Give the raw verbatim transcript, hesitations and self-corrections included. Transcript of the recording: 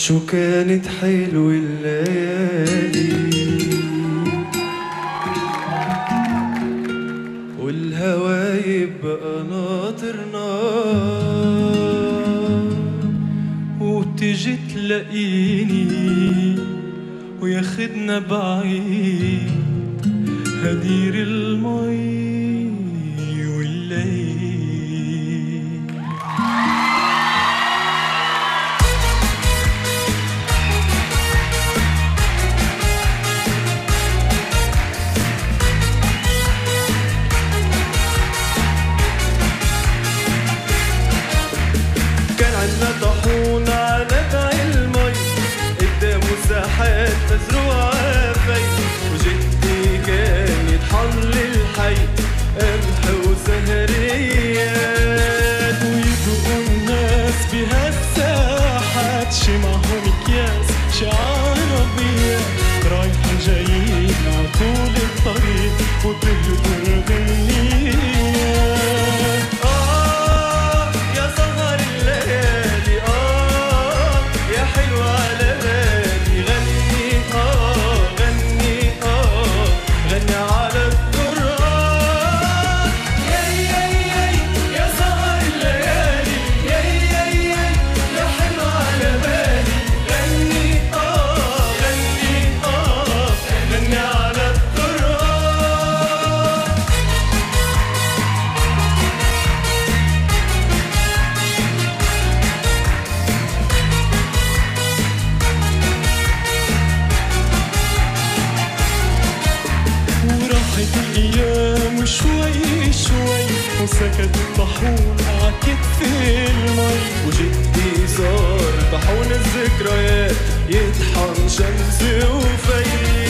شو كانت حلوة الليالي والهوا يبقى ناطر نار وتجي تلاقيني وياخدنا بعيد هدير المي والليل. كان عنا طاحون على نبع المي قدامه ساحات مزروعة في وجدي كان يطحن للحي قمح وزهريات ويبقوا الناس بهالساحات شي معهم اكياس شي عربيات رايحين جايين عطول الطريق وتهدوا الغنيات. آه يا سهر الليالي آه يا حلو على بالي غني آه غني آه غني على التراب. ياي ياي ياي يا سهر الليالي ياي ياي ياي يا حلو على بالي غني آه غني آه غني على التراب. وراحت الايام وشوي شوي وسكت الطاحون عكت المي وجدي صار طاحون الذكريات يطحن شمس وفي